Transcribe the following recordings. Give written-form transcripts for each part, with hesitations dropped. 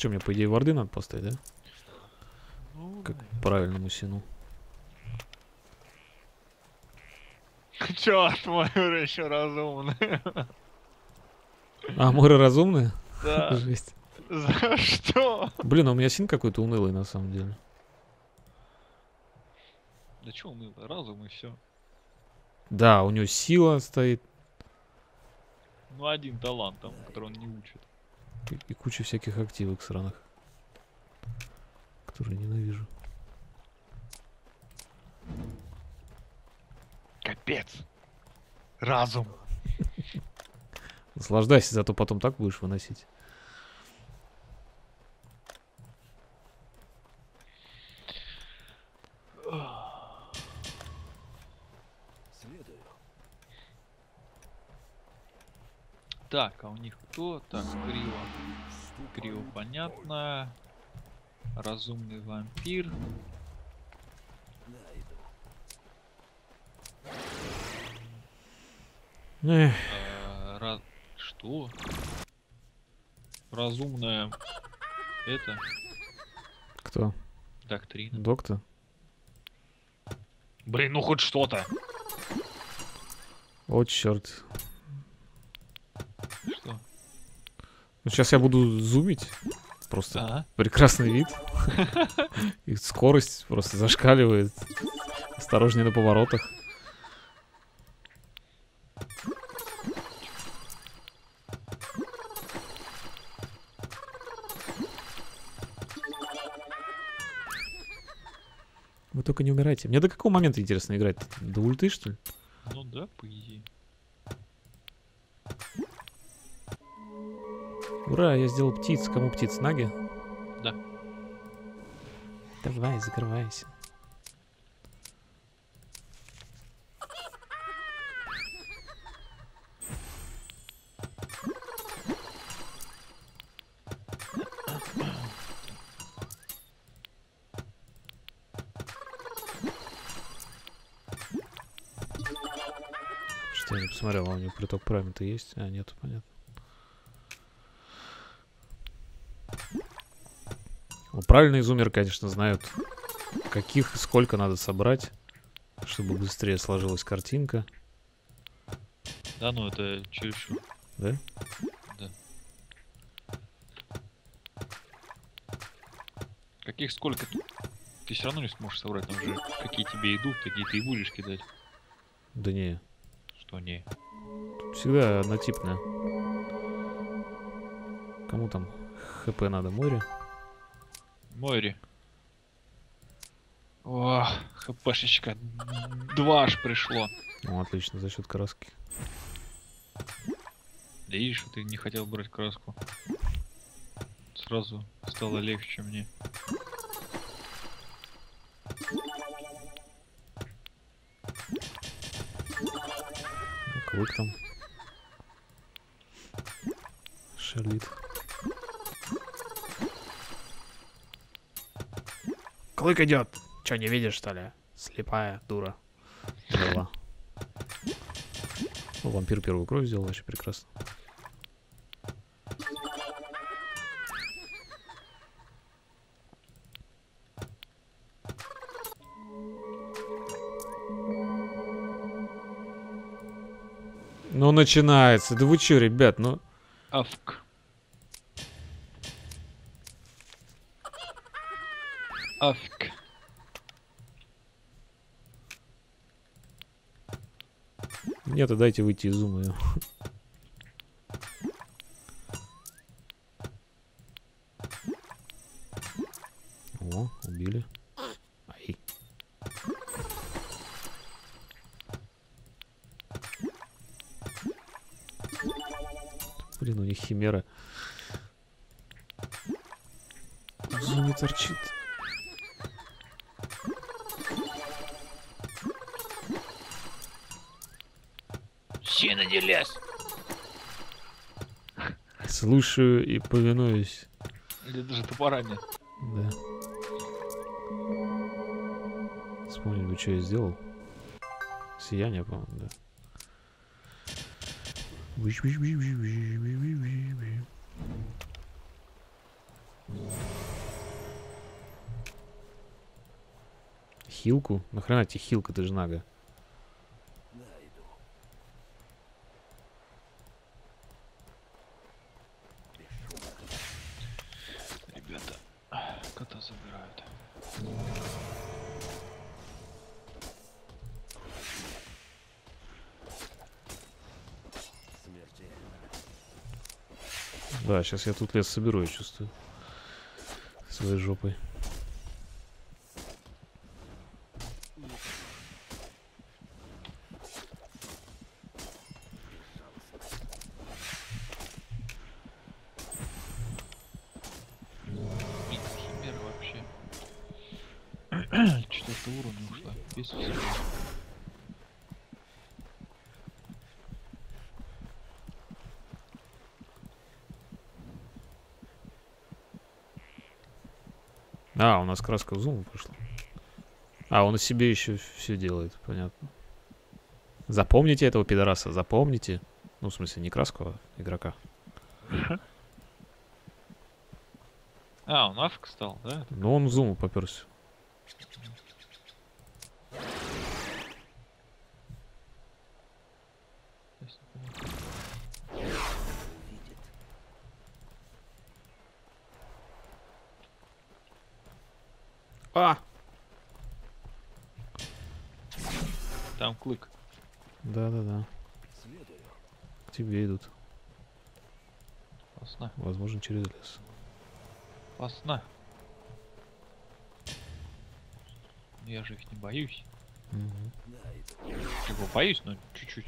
Что, мне, по идее, варды надо поставить, да? Ну, Как правильному сину. чё, твой еще разумный? А, моры разумные? Да. Жесть. За что? Блин, а у меня син какой-то унылый, на самом деле. Да чё уныло? Разум и все. Да, у него сила стоит. Ну, один талант там, который он не учит. И куча всяких активок сраных. Которые ненавижу. Капец. Разум. Наслаждайся, зато потом так будешь выносить. Так, а у них кто? Так, криво. Криво понятно. Разумный вампир. Эх, Что? Разумная... Это... кто? Доктрина. Доктор? Блин, ну хоть что-то. О, черт. Что? Ну, сейчас я буду зумить. Просто А? прекрасный вид. И скорость просто зашкаливает. Осторожнее на поворотах. Вы только не умирайте. Мне до какого момента интересно играть? До ульты, что ли? Ну да, по идее. Ура, я сделал птиц. Кому птиц? Наги? Да. Давай, закрывайся. Что я не посмотрел, а у него приток прайм-то есть? А, нет, понятно. Ну, правильные зумеры, конечно, знают, каких и сколько надо собрать, чтобы быстрее сложилась картинка. Да, ну это чересчур. Да? Да. Каких сколько? Ты все равно не сможешь собрать, там же какие тебе идут, такие ты и будешь кидать. Да не. Что не? Тут всегда однотипная. Кому там хп надо? Море? Мори. О, хпшечка. 2 аж пришло. Ну, отлично, за счет краски. Да видишь, что ты не хотел брать краску. Сразу стало легче мне. Ну, клык там. Шалит. Клык идет! Че, не видишь, что ли? Слепая дура. Была. Ну, вампир первую кровь сделал, вообще прекрасно. Ну, начинается. Да вы чё, ребят, ну... Авк. Авк. Нет, дайте выйти из зума. О, убили. Ай. Блин, у них химера. В зуме торчит. Сина не лез. Слушаю и повинуюсь. Или даже топорами. Да. Вспомнить бы, что я сделал. Сияние, по-моему, да. хилку. Нахрена тебе хилка, ты же нага. Ребята, кота забирают. Да, сейчас я тут лес соберу, я чувствую. Своей жопой. Химера вообще. 4 уровня ушла. Без всего. А, у нас краска в зум пошла. А, он и себе еще все делает, понятно. Запомните этого пидораса, запомните. Ну, в смысле, не краску, а игрока. А, он афк стал, да? Но он в зуму поперся. А! Там клык. Да-да-да. К тебе идут. Опасно. Возможно, через лес. Опасно. Я же их не боюсь. Мгм. Как бы боюсь, но чуть-чуть.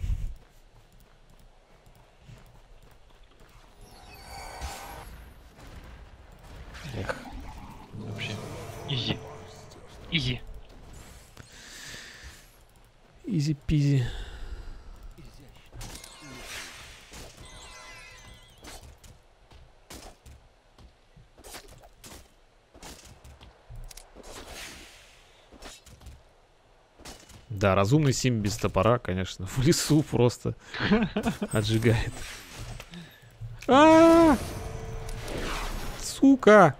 Эх. Вообще. Изи. Изи. Изи-пизи. Да, разумный сим без топора, конечно, в лесу просто отжигает. А! Сука!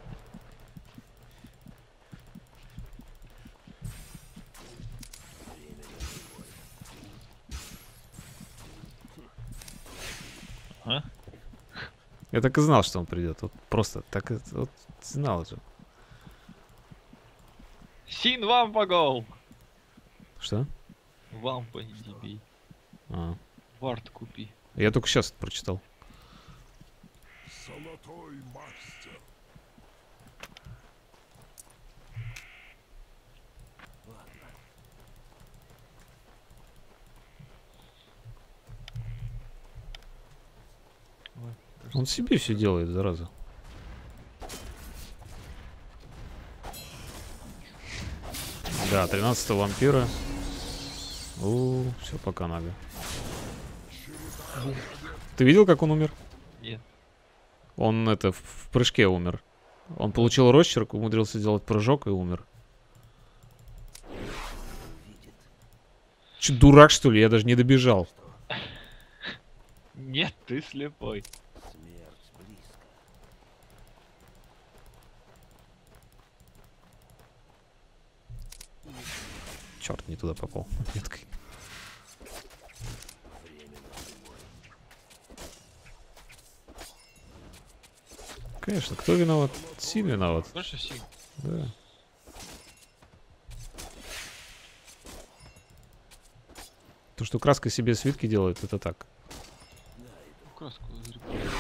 А? Я так и знал, что он придет. Вот просто так вот знал же. Син вампа гол! Что? Вампа иди бей. А. Вард купи. Я только сейчас это прочитал. Золотой мастер. Ой, Он себе все делает, зараза. Да, 13 вампира. Все, пока нага. Ты видел, как он умер? нет. Он это в прыжке умер. Он получил росчерк, умудрился сделать прыжок и умер. Че, дурак, что ли? Я даже не добежал. Нет, ты слепой. Смерть близко. Черт, не туда попал. Меткой. Конечно, кто виноват? Син виноват. Слышишь, Син? Да. То, что краска себе свитки делает, это так. Краску зарекал.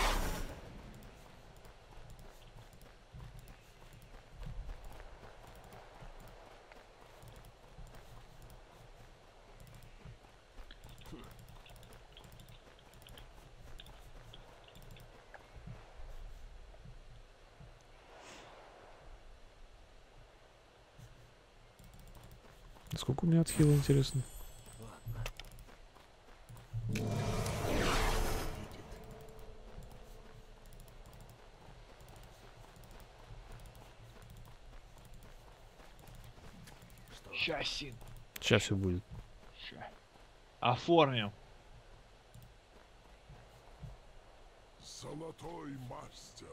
Сколько у меня отхила, интересно? Ща, Син. Сейчас все будет. Ща. Оформим. Золотой мастер.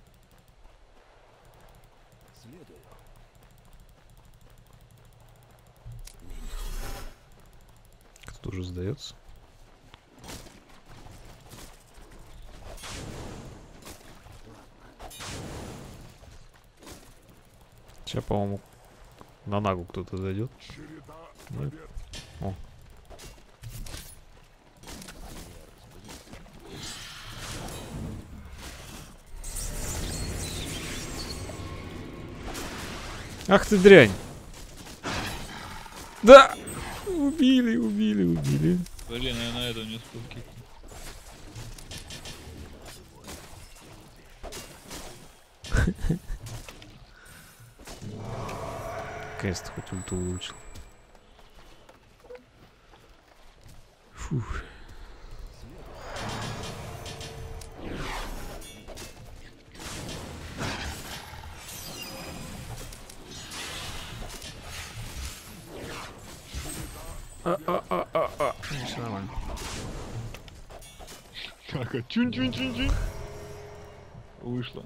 Следую. уже сдается. Сейчас, по-моему, на нагу кто-то зайдет. Череда Нет. побед. О. Ах ты дрянь! Да! Убили, убили, убили. Блин, я на это не успел кикнуть. Кэст хоть ульту улучшил. Фух. Всё нормально. Так, а чунь-чунь-чунь-чунь. Вышло.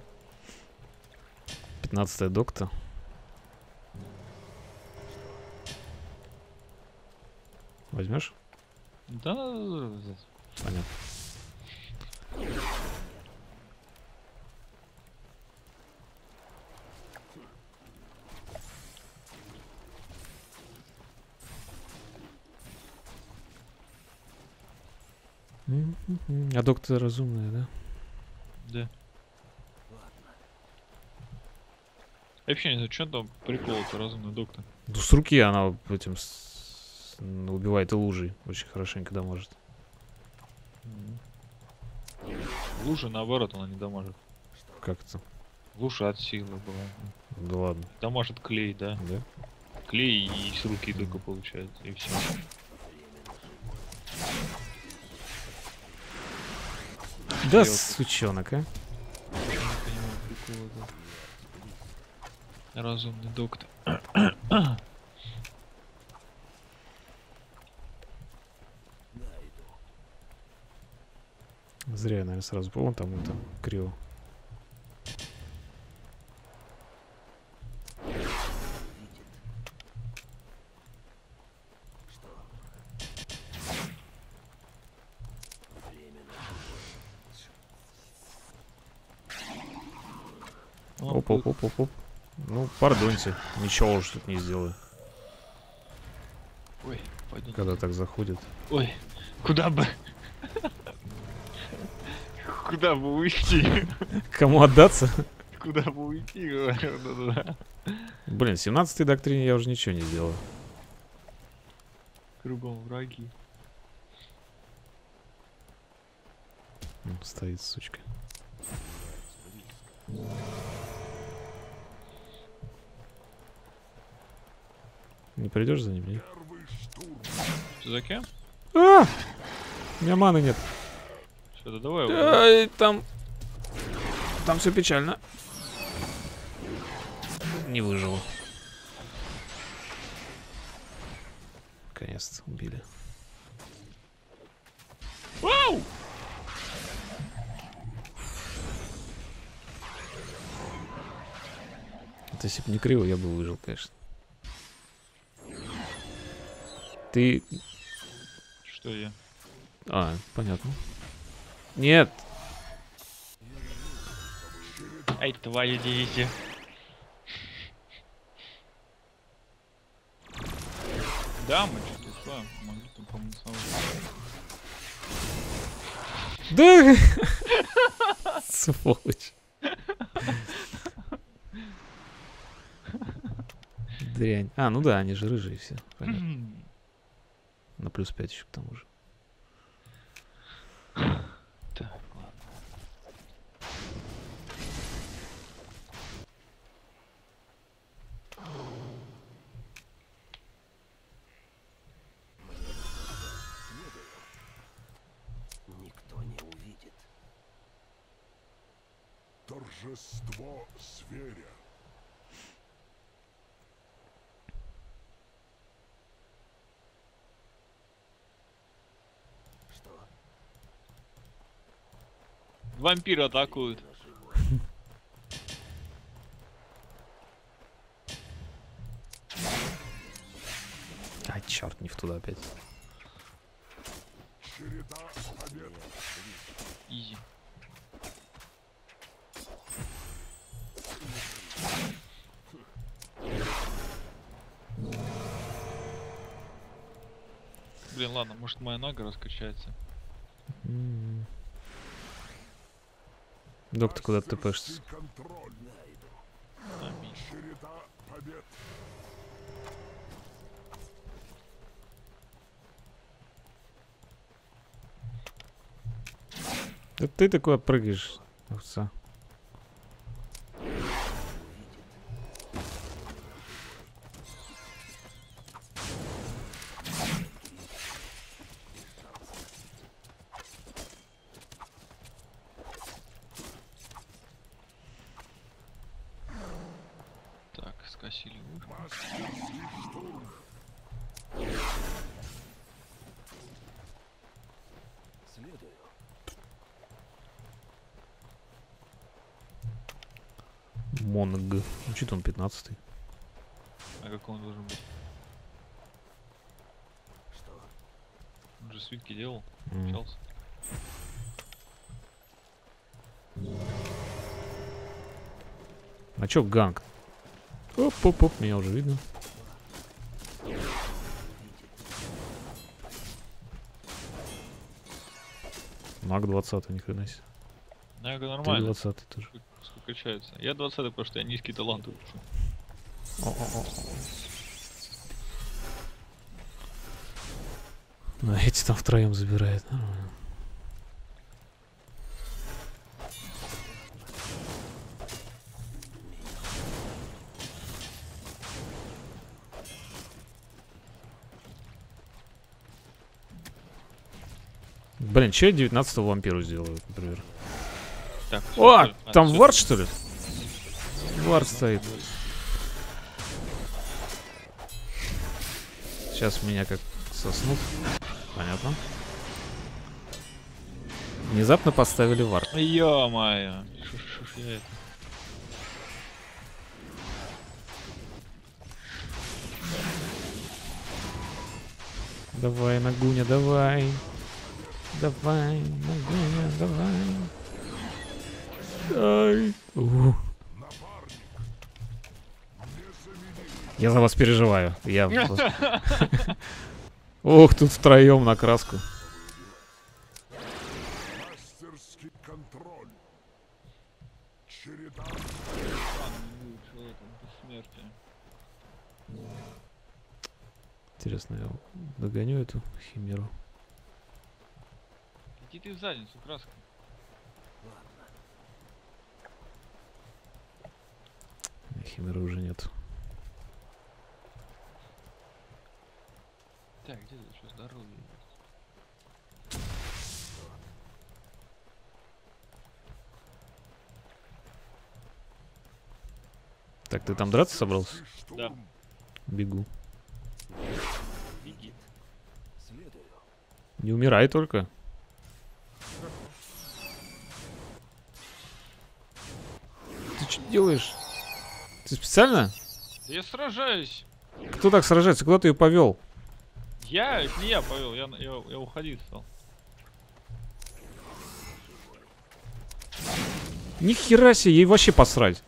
15-я докта. Возьмешь? Да. Понятно. А доктор разумная, да? Да. Я вообще не знаю, что там прикол-то, разумный доктор. Ну, с руки она этим убивает и лужей. Очень хорошенько дамажит. Лужа, наоборот, она не дамажит. Как это? Лужа от силы была. Да ладно. Дамажит клей, да. Да? Клей и с руки только получается, и все. Да, сучонок, а? Не понимаю прикола, да. Разумный доктор. Зря я, наверное, сразу. Вон там, это, криво. Оп, оп, оп, оп, оп. Ну, пардоньте. Ничего уж тут не сделаю. Ой, пойду. Когда так заходит. Ой, куда бы? Куда бы уйти? Кому отдаться? Куда бы уйти, говорю, да-да-да. Блин, 17-й доктрине я уже ничего не сделаю. Кругом враги. Стоит, сучка. Не придешь за ним, нет? Первый штурм. Что за кем? А! У меня маны нет. Что, да давай его. Ай, там все печально. Не выжил. Наконец-то убили. Вау! Это если бы не криво, я бы выжил, конечно. Ты... Что я? А, понятно. Нет. Ай, твою дивизию. Да, мы что-то с вами могли там помусовать. Да! Сволочь. Дрянь. А, ну да, они же рыжие все. Понятно. На плюс 5 еще к тому же. Так, ладно. Никто не увидит. Торжество зверя. Что? Вампиры атакуют. А, черт, не в туда опять. Череда побед. Изи. Блин, ладно, может моя нога раскачается. Док, ты куда тпшься? Мастерский контроль. Аминь. Череда побед. Да ты такой прыгаешь, овца. Так, скосили вышку. Мастерский штурм. Следую. Монг. Ну что он 15-й? А какой он должен быть? Что? Он же свитки делал, М. общался. А чё ганг? Оп-оп-оп, меня уже видно. Маг 20, ни хрена себе. Нога Ты нормально. 20 тоже. Сколько качается. Я 20-й, потому что я низкий талант учу. О-о-о. А эти там втроем забирают. Нормально. Блин, че я 19-го вампиру сделаю, например? Так, О, всё, там всё. вард, что ли? Вард стоит. Сейчас меня как соснут. Понятно. Внезапно поставили вард. Ё-моё. Шо ж я это? Давай, Нагуня, давай. Давай, Нагуня, давай. Ай. Я за вас переживаю. Я... Ох, тут втроем на краску. Мастерский контроль. Череда. Интересно, я догоню эту химеру. Иди ты в задницу, краска. Химеры уже нет. Так, где ты что, здоровье? Так, ты там драться собрался? Штурм. Да. Бегу. Беги. Следую. Не умирай только. Ты что делаешь? Ты специально? Да я сражаюсь. Кто так сражается? Куда ты ее повел? Я? Это не я повел, я уходить стал. Ни хера себе, ей вообще посрать.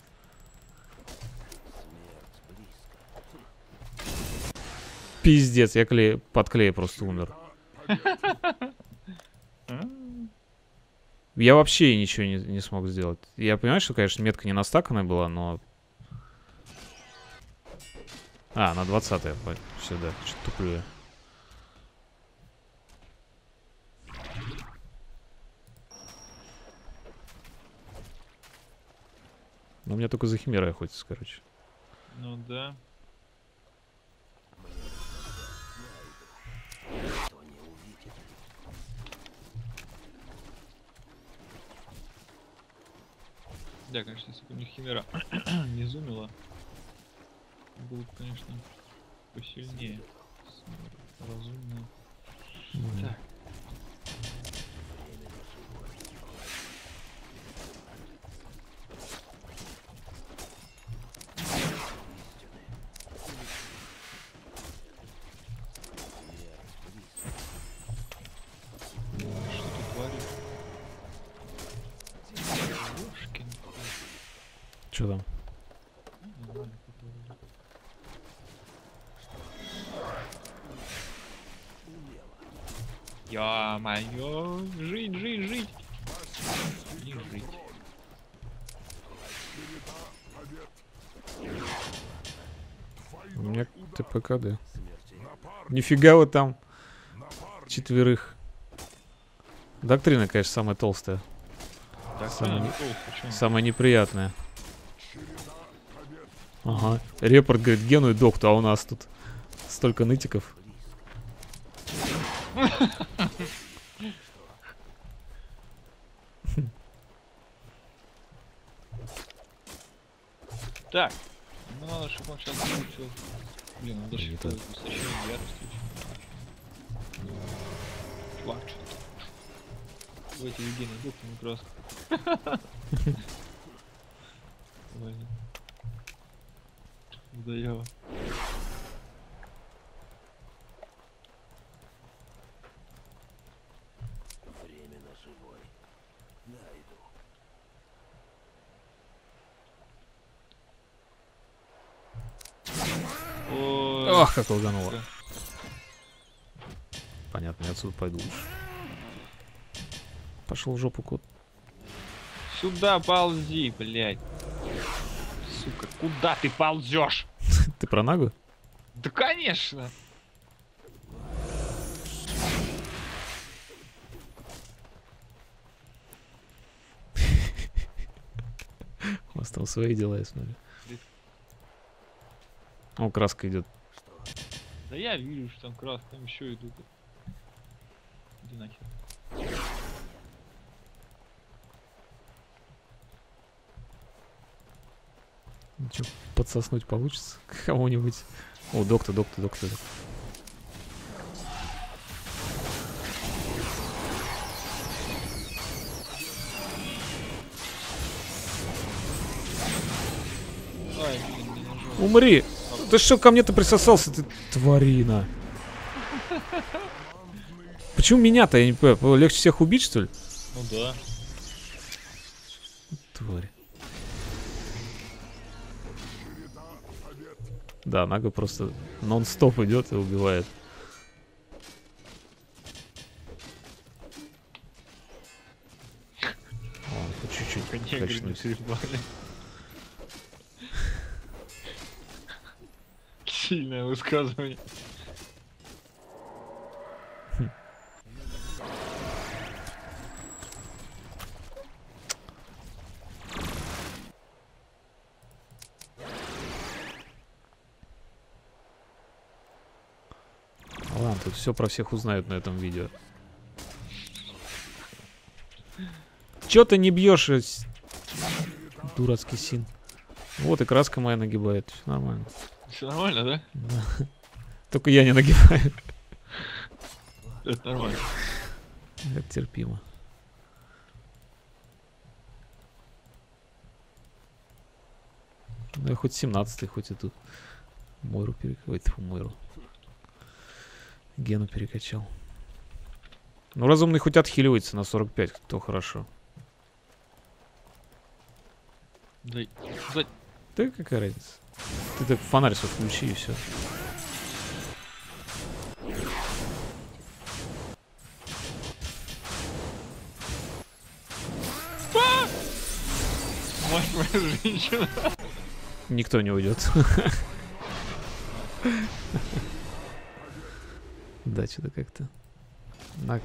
Пиздец, я под клея просто умер. Я вообще ничего не смог сделать. Я понимаю, что, конечно, метка не настаканная была, но... А, на 20-е. Все, да, что-то туплю я. Но у меня только за химерой охотится, короче. Ну да. Никто не увидит. Да, конечно, если бы у них химера не зумила, будут, конечно, посильнее. Разумные. Так. Что там? Нормально, попробуй. Ё-моё, жить, жить, жить. Не жить. У меня ТПКД. Нифига вы там. Четверых. Доктрина, конечно, самая толстая. Так, Самое не не- толстый, чё? Самая неприятная. Ага. Репорт говорит, Гену и Докту, а у нас тут столько нытиков. Так, ну надо, чтобы он сейчас все. Блин, он даже Не что-то так. истощение ярости. Чувак, что ты? Давайте Евгений Доктор на краску. Ладно. Заева. Временно живой. Найду. Ой, Ах, как лгануло. да. Понятно, я отсюда пойду лучше. Пошел в жопу, кот. Сюда ползи, блядь. Сука, куда ты ползешь? Ты про Нагу? Да конечно. У вас там свои дела, я смотрю. О, краска идет. Да я вижу, что там краски, там еще идут. Иди нахер. Че, подсоснуть получится кому-нибудь? О, доктор. Ай, блин, не нажал. Умри! Ты что ко мне-то присосался, ты тварина? Почему меня-то, я не понимаю, легче всех убить, что ли? Ну да. Тварь. Да, Нага просто нон-стоп идет и убивает. О, по чуть-чуть Негры не качнуть. съебали. Сильное высказывание. Ладно, тут все про всех узнают на этом видео. Чё ты не бьешь, дурацкий син? Вот и краска моя нагибает. Всё нормально. Все нормально, да? Да. Только я не нагибаю. Это нормально. Это терпимо. Ну я хоть 17-й, хоть и тут. Мойру перекачал. Мойру. Гену перекачал. Ну разумный хоть отхиливается на 45, то хорошо. Дай. Да какая разница? Ты так фонарь свой включи и все. Мать моя женщина. Никто не уйдет. Да, что-то как-то. Наг.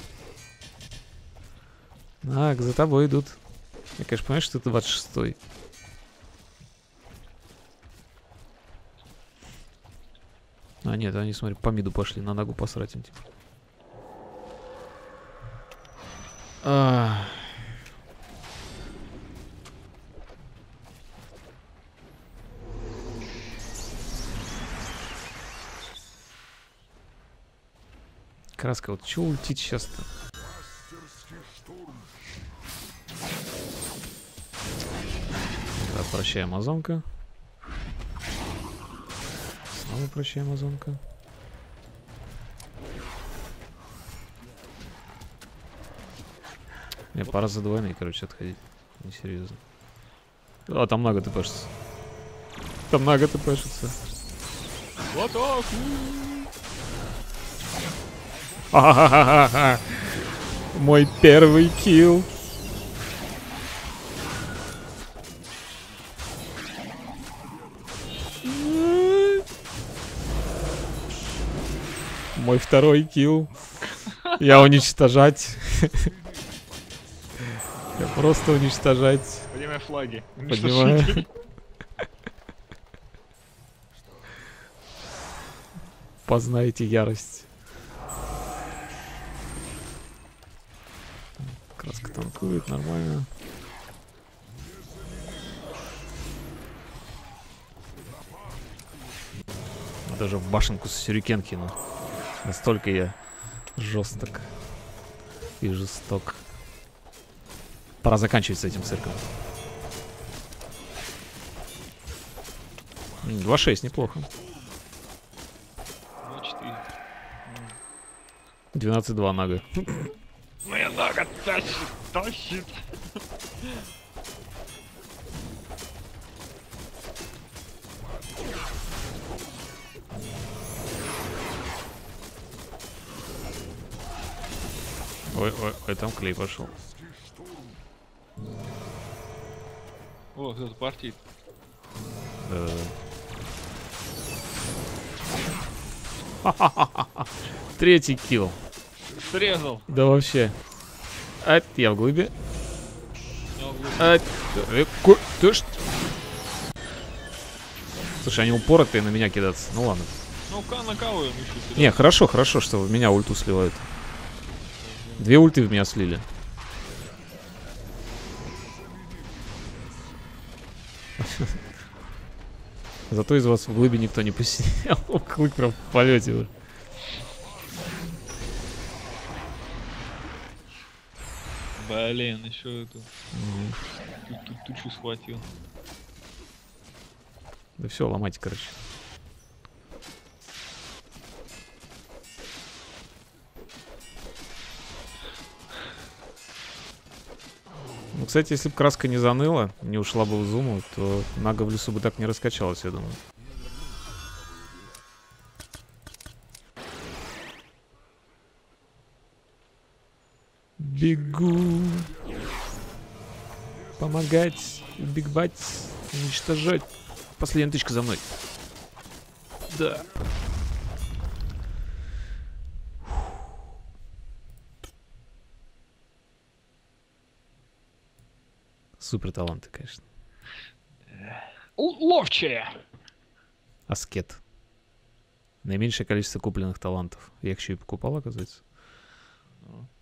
Наг, за тобой идут. Я, конечно, понимаю, что это 26-й. А, нет, они, смотри, по миду пошли, на Нагу посрать им, типа. Краска, вот чего ультить сейчас-то? Да, прощай, Амазонка. Снова прощай, Амазонка. Мне пора за двойные, короче, отходить. Несерьезно. А, там много тпшится. Там много тпшится. В атаку! Ха-ха-ха-ха-ха. Мой первый килл. Мой второй килл. Я уничтожать. Я просто уничтожать. Поднимай флаги. Поднимаю. Познайте ярость. Краска танкует, нормально. Даже в башенку с сюрикен кинул. Настолько я жесток и жесток. Пора заканчивать с этим цирком. 2-6, неплохо. 2-4. 12-2 нага. Моя нога тащит, тащит. Ой, ой, ой, там клей пошел. О, кто-то партит. Третий килл. Срезал. Да вообще. А, я в глыбе. Я углублю. А, ты ж... Слушай, они упоротые на меня кидаться. Ну ладно. Ну, накавываем еще сюда. Не, хорошо, хорошо, что в меня ульту сливают. 2 ульты в меня слили. Зато из вас в глыбе никто не посидел. Клык прям в полете уже. Блин, еще эту тучу схватил. Да все, ломайте, короче. Ну, кстати, если бы краска не заныла, не ушла бы в зуму, то нага в лесу бы так не раскачалась, я думаю. Бегу. Помогать, убегать, уничтожать. Последняя тычка за мной. Да. Супер таланты, конечно. Ловчая! Аскет. Наименьшее количество купленных талантов. Я их еще и покупал, оказывается. Ну.